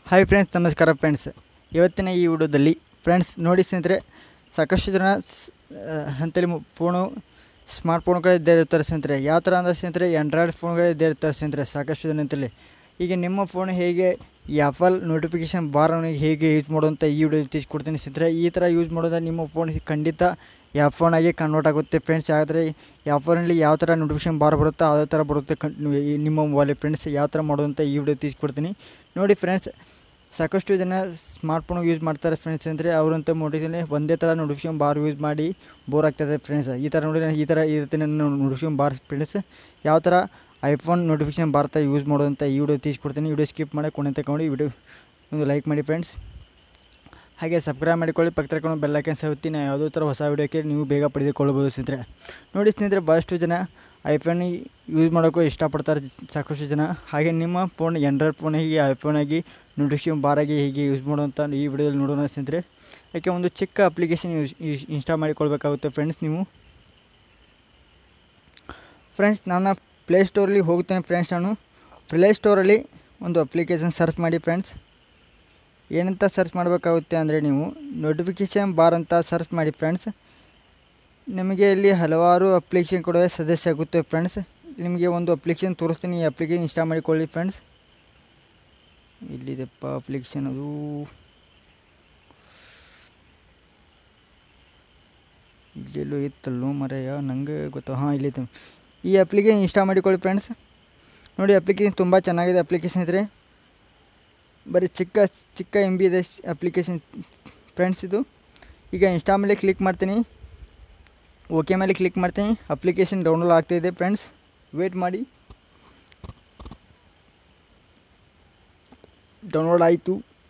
Hi friends, ನಮಸ್ಕಾರ friends. ಇವತ್ತಿನ ಈ ವಿಡಿಯೋದಲ್ಲಿ ಫ್ರೆಂಡ್ಸ್ ನೋಡಿ ಸ್ನೇಹಿತರೆ, ಸಾಕಷ್ಟು ಜನ ಅಂತೇಳಿ ಸ್ಮಾರ್ಟ್ ಫೋನ್ಗಳು ಇದ್ದೇ ಇರ್ತಾರೆ ಸ್ನೇಹಿತರೆ. ಯಾವ ಥರ ಅಂದರೆ ಸ್ನೇಹಿತರೆ, ಆ್ಯಂಡ್ರಾಯ್ಡ್ ಫೋನ್ಗಳು ಇದ್ದೇ ಇರ್ತಾರೆ ಸ್ನೇಹಿತರೆ ಸಾಕಷ್ಟು ಜನ ಅಂತೇಳಿ. ಈಗ ನಿಮ್ಮ ಫೋನ್ ಹೇಗೆ ಈ ಆ್ಯಪಲ್ ನೋಟಿಫಿಕೇಷನ್ ಬಾರನ್ನು ಹೇಗೆ ಯೂಸ್ ಮಾಡೋಂಥ ಈ ವಿಡಿಯೋ ತಿಳಿಸ್ಕೊಡ್ತೀನಿ ಸ್ನೇಹಿತರೆ. ಈ ಥರ ಯೂಸ್ ಮಾಡೋದ್ರೆ ನಿಮ್ಮ ಫೋನ್ ಖಂಡಿತ ಯಾವ ಫೋನಾಗಿ ಕನ್ವರ್ಟ್ ಆಗುತ್ತೆ ಫ್ರೆಂಡ್ಸ್. ಆದರೆ ಯಾವ ಫೋನಲ್ಲಿ ಯಾವ ಥರ ನೋಟಿಫಿಕೇಷನ್ ಬಾರ್ ಬರುತ್ತೋ ಅದೇ ಥರ ಬರುತ್ತೆ ನಿಮ್ಮ ಮೊಬೈಲ್ ಫ್ರೆಂಡ್ಸ್. ಯಾವ ಥರ ಮಾಡೋದಂತ ಈ ವಿಡಿಯೋ ತಿಳಿಸ್ಕೊಡ್ತೀನಿ ನೋಡಿ ಫ್ರೆಂಡ್ಸ್. ಸಾಕಷ್ಟು ಜನ ಸ್ಮಾರ್ಟ್ ಫೋನ್ ಯೂಸ್ ಮಾಡ್ತಾರೆ ಫ್ರೆಂಡ್ಸ್. ಅಂದರೆ ಅವರಂತ ನೋಟಿಫಿಕೇಷನ್ ಒಂದೇ ಥರ ನೋಟಿಫಿಕೇಷನ್ ಬಾರ್ ಯೂಸ್ ಮಾಡಿ ಬೋರ್ ಆಗ್ತದೆ ಫ್ರೆಂಡ್ಸ್. ಈ ಥರ ನೋಡಿ ಈ ಥರ ಇರುತ್ತೆ ನನ್ನ ನೋಟಿಫಿಕೇಷನ್ ಬಾರ್ ಫ್ರೆಂಡ್ಸ್. ಯಾವ ಥರ ಐಫೋನ್ ನೋಟಿಫಿಕೇಷನ್ ಬಾರ್ ಥರ ಯೂಸ್ ಮಾಡೋದಂತ ಈ ವಿಡಿಯೋ ತಿಳಿಸ್ಕೊಡ್ತೀನಿ. ವಿಡಿಯೋ ಸ್ಕಿಪ್ ಮಾಡಿ ಕೊನೆ ತಗೊಂಡು ವಿಡಿಯೋ ಒಂದು ಲೈಕ್ ಮಾಡಿ ಫ್ರೆಂಡ್ಸ್. ಹಾಗೆ ಸಬ್ಸ್ಕ್ರೈಬ್ ಮಾಡಿಕೊಳ್ಳಿ, ಪಕ್ಕ ತಗೊಂಡು ಬೆಲ್ ಐಕಾನ್ ಸವತ್ತಿ ನಾನು ಯಾವುದೋ ಥರ ಹೊಸ ವಿಡಿಯೋಕ್ಕೆ ನೀವು ಬೇಗ ಪಡೆದುಕೊಳ್ಳಬಹುದು ಸ್ನೇಹಿತರೆ. ನೋಡಿ ಸ್ನೇಹಿತರೆ, ಭಾಳಷ್ಟು ಜನ ಐಫೋನ್ ಯೂಸ್ ಮಾಡೋಕ್ಕೂ ಇಷ್ಟಪಡ್ತಾರೆ ಸಾಕಷ್ಟು ಜನ. ಹಾಗೆ ನಿಮ್ಮ ಫೋನ್ ಆ್ಯಂಡ್ರಾಯ್ಡ್ ಫೋನ್ ಹೀಗೆ ಐಫೋನಾಗಿ ನೋಟಿಫಿಕೇಷನ್ ಬಾರಾಗಿ ಹೇಗೆ ಯೂಸ್ ಮಾಡೋಂಥ ಈ ವಿಡಿಯೋದಲ್ಲಿ ನೋಡೋಣ ಸ್ನೇಹಿತರೆ. ಯಾಕೆ ಒಂದು ಚಿಕ್ಕ ಅಪ್ಲಿಕೇಶನ್ ಇನ್ಸ್ಟಾಲ್ ಮಾಡಿಕೊಳ್ಬೇಕಾಗುತ್ತೆ ಫ್ರೆಂಡ್ಸ್ ನೀವು. ಫ್ರೆಂಡ್ಸ್, ನಾನು ಪ್ಲೇಸ್ಟೋರಲ್ಲಿ ಹೋಗ್ತೇನೆ ಫ್ರೆಂಡ್ಸ್. ನಾನು ಪ್ಲೇಸ್ಟೋರಲ್ಲಿ ಒಂದು ಅಪ್ಲಿಕೇಶನ್ ಸರ್ಚ್ ಮಾಡಿ ಫ್ರೆಂಡ್ಸ್. ಏನಂತ ಸರ್ಚ್ ಮಾಡಬೇಕಾಗುತ್ತೆ ಅಂದರೆ ನೀವು ನೋಟಿಫಿಕೇಷನ್ ಬಾರ್ ಅಂತ ಸರ್ಚ್ ಮಾಡಿ ಫ್ರೆಂಡ್ಸ್. ನಿಮಗೆ ಇಲ್ಲಿ ಹಲವಾರು ಅಪ್ಲಿಕೇಶನ್ ಕೂಡ ಸಜೆಸ್ಟ್ ಆಗುತ್ತೆ ಫ್ರೆಂಡ್ಸ್. ನಿಮಗೆ ಒಂದು ಅಪ್ಲಿಕೇಶನ್ ತೋರಿಸ್ತೀನಿ, ಈ ಅಪ್ಲಿಕೇಶನ್ ಇನ್ಸ್ಟಾಲ್ ಮಾಡಿಕೊಳ್ಳಿ ಫ್ರೆಂಡ್ಸ್. ಇಲ್ಲಿದೆಪ್ಪ ಅಪ್ಲಿಕೇಶನ್, ಅದು ಇಲ್ಲೆಲ್ಲೋ ಇತ್ತಲ್ಲೋ ಮರೆಯ ನನಗೆ ಗೊತ್ತಾ. ಹಾಂ, ಇಲ್ಲಿದೆ. ಈ ಅಪ್ಲಿಕೇಶನ್ ಇನ್ಸ್ಟಾಲ್ ಮಾಡಿಕೊಳ್ಳಿ ಫ್ರೆಂಡ್ಸ್. ನೋಡಿ, ಅಪ್ಲಿಕೇಶನ್ ತುಂಬ ಚೆನ್ನಾಗಿದೆ ಅಪ್ಲಿಕೇಶನ್ ಇದ್ದರೆ. ಬರೀ ಚಿಕ್ಕ MB ಇದೆ ಅಪ್ಲಿಕೇಶನ್ ಫ್ರೆಂಡ್ಸ್ ಇದು. ಈಗ ಇನ್ಸ್ಟಾಲ್ ಮೇಲೆ ಕ್ಲಿಕ್ ಮಾಡ್ತೀನಿ, ಓಕೆ ಮೇಲೆ ಕ್ಲಿಕ್ ಮಾಡ್ತೀನಿ. ಅಪ್ಲಿಕೇಶನ್ ಡೌನ್ಲೋಡ್ ಆಗ್ತಾಯಿದೆ ಫ್ರೆಂಡ್ಸ್, ವೇಟ್ ಮಾಡಿ. ಡೌನ್ಲೋಡ್ ಆಯಿತು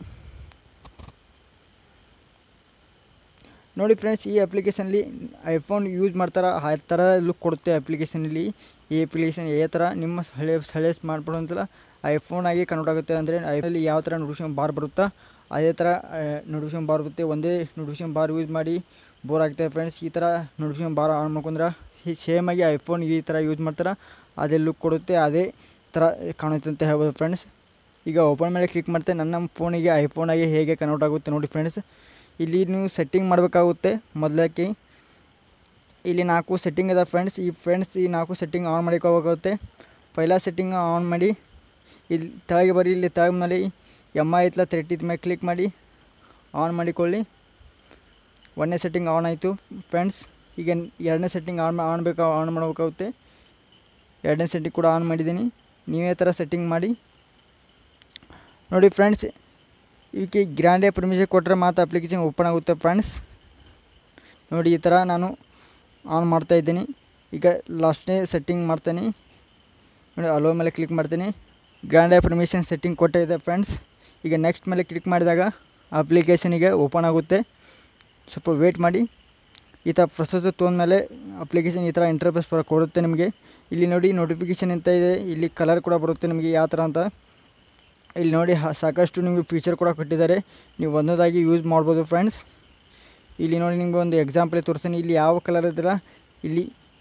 ನೋಡಿ ಫ್ರೆಂಡ್ಸ್. ಈ ಅಪ್ಲಿಕೇಶನಲ್ಲಿ ಐಫೋನ್ ಯೂಸ್ ಮಾಡ್ತಾರೆ ಆ ಥರ ಲುಕ್ ಕೊಡುತ್ತೆ ಅಪ್ಲಿಕೇಶನಲ್ಲಿ. ಈ ಅಪ್ಲಿಕೇಶನ್ ಯಾವ ಥರ ನಿಮ್ಮ ಹಳೆ ಸ್ಮಾರ್ಟ್ ಫೋನ್ ಅಂತಲ್ಲ ಐಫೋನಾಗಿ ಕನ್ವರ್ಟ್ ಆಗುತ್ತೆ. ಅಂದರೆ ಐಫೋನಲ್ಲಿ ಯಾವ ಥರ ನೋಟಿಫಿಕೇಷನ್ ಬಾರ್ ಬರುತ್ತಾ ಅದೇ ಥರ ನೋಟಿಫಿಕೇಷನ್ ಬಾರ್ ಬರುತ್ತೆ. ಒಂದೇ ನೋಟಿಫಿಕೇಷನ್ ಬಾರ್ ಯೂಸ್ ಮಾಡಿ ಬೋರ್ ಆಗ್ತಾಯಿದೆ ಫ್ರೆಂಡ್ಸ್. ಈ ಥರ ನೋಟಿಫಿಕೇಷನ್ ಬಾರ್ ಆನ್ ಮಾಡ್ಕೊಂಡ್ರೆ ಸೇಮಾಗಿ ಐಫೋನ್ ಈ ಥರ ಯೂಸ್ ಮಾಡ್ತಾರೆ ಅದೇ ಲುಕ್ ಕೊಡುತ್ತೆ, ಅದೇ ಥರ ಕಾಣುತ್ತೆ ಅಂತ ಹೇಳ್ಬೋದು ಫ್ರೆಂಡ್ಸ್. ಈಗ ಓಪನ್ ಮೇಲೆ ಕ್ಲಿಕ್ ಮಾಡ್ತೇನೆ. ನನ್ನ ಫೋನಿಗೆ ಐಫೋನಾಗಿ ಹೇಗೆ ಕನ್ವರ್ಟ್ ಆಗುತ್ತೆ ನೋಡಿ ಫ್ರೆಂಡ್ಸ್. ಇಲ್ಲಿ ನೀವು ಸೆಟ್ಟಿಂಗ್ ಮಾಡಬೇಕಾಗುತ್ತೆ. ಮೊದಲಕ್ಕೆ ಇಲ್ಲಿ 4 ಸೆಟ್ಟಿಂಗ್ ಇದೆ ಫ್ರೆಂಡ್ಸ್. ಈ 4 ಸೆಟ್ಟಿಂಗ್ ಆನ್ ಮಾಡಿಕೋಬೇಕಾಗುತ್ತೆ. ಪೈಲಾ ಸೆಟ್ಟಿಂಗ್ ಆನ್ ಮಾಡಿ ಇಲ್ಲಿ ತೆಳಗೆ ಬರೀ, ಇಲ್ಲಿ ತೆಳಗೆ ಮೇಲೆ MI ಐತಲ್ಲ 30 ಮೇಲೆ ಕ್ಲಿಕ್ ಮಾಡಿ ಆನ್ ಮಾಡಿಕೊಳ್ಳಿ. 1ನೇ ಸೆಟ್ಟಿಂಗ್ ಆನ್ ಆಯಿತು ಫ್ರೆಂಡ್ಸ್. ಈಗ 2ನೇ ಸೆಟ್ಟಿಂಗ್ ಆನ್ ಮಾಡಬೇಕಾಗುತ್ತೆ. 2ನೇ ಸೆಟ್ಟಿಂಗ್ ಕೂಡ ಆನ್ ಮಾಡಿದ್ದೀನಿ. ನೀವೇ ಥರ ಸೆಟ್ಟಿಂಗ್ ಮಾಡಿ ನೋಡಿ ಫ್ರೆಂಡ್ಸ್. ಇದಕ್ಕೆ ಗ್ರ್ಯಾಂಡೇ ಪರ್ಮಿಷನ್ ಕೊಟ್ಟರೆ ಮಾತ್ರ ಅಪ್ಲಿಕೇಶನ್ ಓಪನ್ ಆಗುತ್ತೆ ಫ್ರೆಂಡ್ಸ್. ನೋಡಿ, ಈ ಥರ ನಾನು ಆನ್ ಮಾಡ್ತಾಯಿದ್ದೀನಿ. ಈಗ ಲಾಸ್ಟ್ನೇ ಸೆಟ್ಟಿಂಗ್ ಮಾಡ್ತೀನಿ ನೋಡಿ, ಅಲೋ ಮೇಲೆ ಕ್ಲಿಕ್ ಮಾಡ್ತೀನಿ. ಗ್ರ್ಯಾಂಡೇ ಪರ್ಮಿಷನ್ ಸೆಟ್ಟಿಂಗ್ ಕೊಟ್ಟಿದೆ ಫ್ರೆಂಡ್ಸ್. ಈಗ ನೆಕ್ಸ್ಟ್ ಮೇಲೆ ಕ್ಲಿಕ್ ಮಾಡಿದಾಗ ಅಪ್ಲಿಕೇಶನಿಗೆ ಓಪನ್ ಆಗುತ್ತೆ. ಸ್ವಲ್ಪ ವೇಟ್ ಮಾಡಿ. ಈ ಥರ ಪ್ರೊಸೆಸ್ ತೊಗೊಂಡ್ಮೇಲೆ ಅಪ್ಲಿಕೇಶನ್ ಈ ಥರ ಇಂಟರ್ಫೇಸ್ ಕೊಡುತ್ತೆ ನಿಮಗೆ. ಇಲ್ಲಿ ನೋಡಿ ನೋಟಿಫಿಕೇಷನ್ ಅಂತ ಇದೆ, ಇಲ್ಲಿ ಕಲರ್ ಕೂಡ ಬರುತ್ತೆ ನಿಮಗೆ ಯಾವ ಥರ ಅಂತ. ಇಲ್ಲಿ ನೋಡಿ ಸಾಕಷ್ಟು ನಿಮಗೆ ಫೀಚರ್ ಕೂಡ ಕೊಟ್ಟಿದ್ದಾರೆ, ನೀವು ಒಂದೊಂದಾಗಿ ಯೂಸ್ ಮಾಡ್ಬೋದು ಫ್ರೆಂಡ್ಸ್. ಇಲ್ಲಿ ನೋಡಿ ನಿಮಗೆ ಒಂದು ಎಕ್ಸಾಂಪಲ್ ತೋರಿಸ್ತೀನಿ. ಇಲ್ಲಿ ಯಾವ ಕಲರ್ ಇದ್ದಿಲ್ಲ, ಇಲ್ಲಿ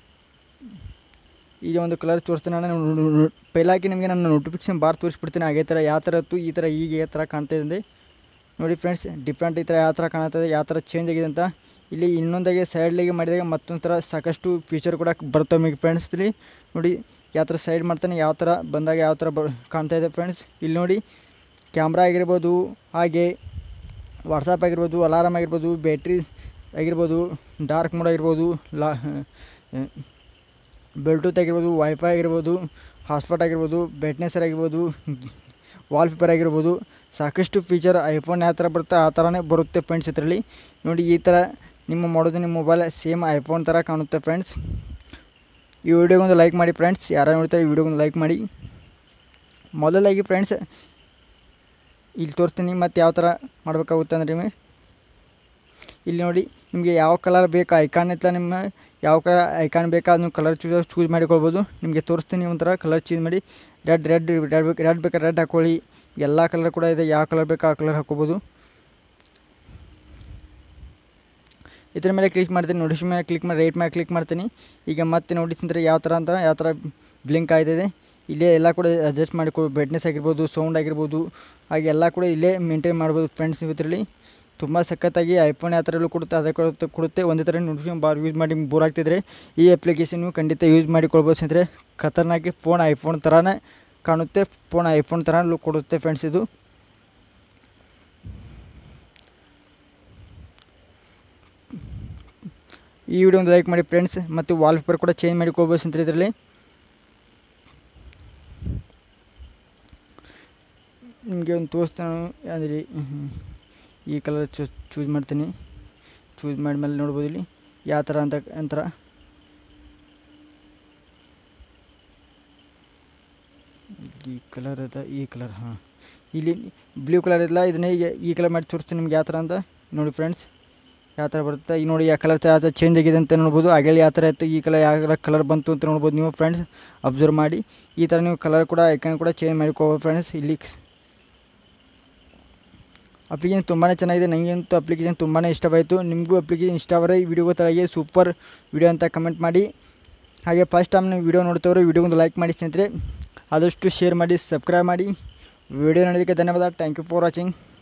ಒಂದು ಕಲರ್ ತೋರಿಸ್ತೀನಿ. ನಾನು ಪೈಲಾಕಿ ನಿಮಗೆ ನನ್ನ ನೋಟಿಫಿಕೇಷನ್ ಬಾರ್ ತೋರಿಸ್ಬಿಡ್ತೀನಿ. ಅದೇ ಥರ ಯಾವ ಥರ ಇತ್ತು ಈ ಥರ ಈಗ ಯಾವ ಥರ ಕಾಣ್ತಾಯಿದೆ ನೋಡಿ ಫ್ರೆಂಡ್ಸ್. ಡಿಫ್ರೆಂಟ್ ಈ ಥರ ಯಾವ ಥರ ಕಾಣ್ತದೆ, ಯಾವ ಥರ ಚೇಂಜ್ ಆಗಿದೆ ಅಂತ. ಇಲ್ಲಿ ಇನ್ನೊಂದಾಗೆ ಸೈಡ್ಲಿಗೆ ಮಾಡಿದಾಗ ಮತ್ತೊಂದು ಥರ ಸಾಕಷ್ಟು ಫೀಚರ್ ಕೂಡ ಬರ್ತವೆ ನಿಮಗೆ ಫ್ರೆಂಡ್ಸ್. ಇಲ್ಲಿ ನೋಡಿ ಯಾವ ಥರ ಸೈಡ್ ಮಾಡ್ತಾನೆ, ಯಾವ ಥರ ಬಂದಾಗ ಯಾವ ಥರ ಕಾಣ್ತಾಯಿದೆ ಫ್ರೆಂಡ್ಸ್. ಇಲ್ಲಿ ನೋಡಿ ಕ್ಯಾಮ್ರಾ ಆಗಿರ್ಬೋದು, ಹಾಗೆ ವಾಟ್ಸಪ್ ಆಗಿರ್ಬೋದು, ಅಲಾರಾಮ್ ಆಗಿರ್ಬೋದು, ಬ್ಯಾಟ್ರಿ ಆಗಿರ್ಬೋದು, ಡಾರ್ಕ್ ಮೋಡ್ ಆಗಿರ್ಬೋದು, ಬ್ಲೂಟೂತ್ ಆಗಿರ್ಬೋದು, ವೈಫೈ ಆಗಿರ್ಬೋದು, ಹಾಟ್ಸ್ಪಾಟ್ ಆಗಿರ್ಬೋದು, ಬ್ರೈಟ್ನೆಸ್ ಆಗಿರ್ಬೋದು, ವಾಲ್ಪೇಪರ್ ಆಗಿರ್ಬೋದು, ಸಾಕಷ್ಟು ಫೀಚರ್ ಐಫೋನ್ ಯಾವ ಥರ ಬರುತ್ತೆ ಆ ಥರನೇ ಬರುತ್ತೆ ಫ್ರೆಂಡ್ಸ್ ಇದರಲ್ಲಿ. ನೋಡಿ, ಈ ಥರ ನಿಮ್ಮ ನಿಮ್ಮ ಮೊಬೈಲ್ ಸೇಮ್ ಐಫೋನ್ ಥರ ಕಾಣುತ್ತೆ ಫ್ರೆಂಡ್ಸ್. ಈ ವಿಡಿಯೋಗೊಂದು ಲೈಕ್ ಮಾಡಿ ಫ್ರೆಂಡ್ಸ್. ಯಾರು ನೋಡ್ತಾರೆ ಈ ವಿಡಿಯೋಗೊಂದು ಲೈಕ್ ಮಾಡಿ. ಮೊದಲಾಗಿ ಫ್ರೆಂಡ್ಸ್ ಇಲ್ಲಿ ತೋರಿಸ್ತೀನಿ ಮತ್ತು ಯಾವ ಥರ ಮಾಡಬೇಕಾಗುತ್ತೆ ಅಂದರೆ ಇಲ್ಲಿ ನೋಡಿ ನಿಮಗೆ ಯಾವ ಕಲರ್ ಬೇಕು ಐಕಾನ್ ಇತ್ತಲ್ಲ, ನಿಮ್ಮ ಯಾವ ಕಲರ್ ಐಕಾನ್ ಬೇಕಾ ಅದನ್ನು ಕಲರ್ ಚೂಸ್ ಮಾಡಿಕೊಳ್ಬೋದು. ನಿಮಗೆ ತೋರಿಸ್ತೀನಿ ಒಂಥರ ಕಲರ್ ಚೇಂಜ್ ಮಾಡಿ. ರೆಡ್ ಬೇಕಾದ್ರೆ ರೆಡ್ ಹಾಕ್ಕೊಳ್ಳಿ. ಎಲ್ಲ ಕಲರ್ ಕೂಡ ಇದೆ, ಯಾವ ಕಲರ್ ಬೇಕು ಆ ಕಲರ್ ಹಾಕ್ಕೋಬೋದು. ಇದರ ಮೇಲೆ ಕ್ಲಿಕ್ ಮಾಡ್ತೀನಿ, ನೋಟಿಫಿಕೇಷನ್ ಮೇಲೆ ಕ್ಲಿಕ್ ಮಾಡಿ ರೈಟ್ ಮೇಲೆ ಕ್ಲಿಕ್ ಮಾಡ್ತೀನಿ. ಈಗ ಮತ್ತೆ ನೋಟಿಸ್ ಅಂದರೆ ಯಾವ ಥರ ಬ್ಲಿಂಕ್ ಆಯ್ತಿದೆ. ಇಲ್ಲೇ ಎಲ್ಲ ಕೂಡ ಅಡ್ಜಸ್ಟ್ ಮಾಡಿಕೊ ಬ್ರೈಟ್ನೆಸ್ ಆಗಿರ್ಬೋದು, ಸೌಂಡ್ ಆಗಿರ್ಬೋದು, ಹಾಗೆ ಎಲ್ಲ ಕೂಡ ಇಲ್ಲೇ ಮೇಂಟೈನ್ ಮಾಡ್ಬೋದು ಫ್ರೆಂಡ್ಸ್. ಇದರಲ್ಲಿ ತುಂಬ ಸಖತ್ತಾಗಿ ಐಫೋನ್ ಯಾವ ಥರ ಕೊಡುತ್ತೆ ಅದೇ ಕೊಡುತ್ತೆ. ಒಂದೇ ಥರ ನೋಟಿಫಿಕೇಶನ್ ಬಾರ್ ಯೂಸ್ ಮಾಡಿ ಬೋರ್ ಆಗ್ತಿದ್ರೆ ಈ ಅಪ್ಲಿಕೇಶನ್ ನೀವು ಖಂಡಿತ ಯೂಸ್ ಮಾಡಿಕೊಳ್ಬೋದು ಸ್ನೇಹಿತರೆ. ಖತರ್ನಾಗಿ ಫೋನ್ ಐಫೋನ್ ಥರನೇ ಕಾಣುತ್ತೆ, ಫೋನ್ ಐಫೋನ್ ಥರ ಲುಕ್ ಕೊಡುತ್ತೆ ಫ್ರೆಂಡ್ಸ್. ಇದು ಈ ವಿಡಿಯೋ ಒಂದು ಲೈಕ್ ಮಾಡಿ ಫ್ರೆಂಡ್ಸ್. ಮತ್ತು ವಾಲ್ಪೇಪರ್ ಕೂಡ ಚೇಂಜ್ ಮಾಡಿಕೊಳ್ಬೋದು ಸ್ನೇಹಿತರೆ. ಇದರಲ್ಲಿ ನಿಮಗೆ ಒಂದು ತೋರಿಸ್ತಾನೆ ಅಂದರೆ ಈ ಕಲರ್ ಚೂಸ್ ಮಾಡ್ತೀನಿ. ಚೂಸ್ ಮಾಡಿದ್ಮೇಲೆ ನೋಡ್ಬೋದು ಇಲ್ಲಿ ಯಾವ ಥರ ಅಂತರ ಈ ಕಲರ್ ಅದ, ಈ ಕಲರ್ ಹಾಂ ಇಲ್ಲಿ ಬ್ಲೂ ಕಲರ್ ಇಲ್ಲ, ಇದನ್ನೇ ಈ ಕಲರ್ ಮಾಡಿ ತೋರಿಸ್ತೀನಿ ನಿಮ್ಗೆ ಯಾವ ಥರ ಅಂತ ನೋಡಿ ಫ್ರೆಂಡ್ಸ್. ಯಾವ ಥರ ಬರುತ್ತೆ ಈಗ ನೋಡಿ, ಯಾವ ಕಲರ್ ಯಾವ ಥರ ಚೇಂಜ್ ಆಗಿದೆ ಅಂತ ನೋಡ್ಬೋದು. ಹಾಗೆ ಯಾವ ಥರ ಇತ್ತು, ಈ ಕಲರ್ ಯಾವ ಕಲರ್ ಬಂತು ಅಂತ ನೋಡ್ಬೋದು ನೀವು ಫ್ರೆಂಡ್ಸ್. ಅಬ್ಸರ್ವ್ ಮಾಡಿ ಈ ಥರ ನೀವು ಕಲರ್ ಕೂಡ ಐಕಾನ್ ಕೂಡ ಚೇಂಜ್ ಮಾಡಿಕೋಬೋದು ಫ್ರೆಂಡ್ಸ್. ಇಲ್ಲಿ ಅಪ್ಲಿಕೇಶನ್ ತುಂಬಾ ಚೆನ್ನಾಗಿದೆ, ನನಗಂತೂ ಅಪ್ಲಿಕೇಶನ್ ತುಂಬಾ ಇಷ್ಟವಾಯಿತು. ನಿಮಗೂ ಅಪ್ಲಿಕೇಶನ್ ಇಷ್ಟವಾದರೆ ಈ ವಿಡಿಯೋ ತಳಗೆ ಸೂಪರ್ ವಿಡಿಯೋ ಅಂತ ಕಮೆಂಟ್ ಮಾಡಿ. ಹಾಗೆ ಫಸ್ಟ್ ಟೈಮ್ ನೀವು ವಿಡಿಯೋ ನೋಡ್ತವ್ರೆ ವಿಡಿಯೋಗೊಂದು ಲೈಕ್ ಮಾಡಿ ಸ್ನೇಹಿತರೆ. ಆದಷ್ಟು ಶೇರ್ ಮಾಡಿ, ಸಬ್ಸ್ಕ್ರೈಬ್ ಮಾಡಿ. ವಿಡಿಯೋ ನೋಡೋದಕ್ಕೆ ಧನ್ಯವಾದ. Thank you for watching.